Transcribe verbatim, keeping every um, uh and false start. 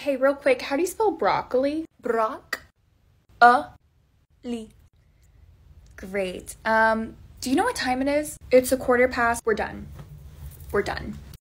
Hey, real quick, how do you spell broccoli? Brock. Uh, Lee. great. Um, do you know what time it is? It's a quarter past. We're done. We're done.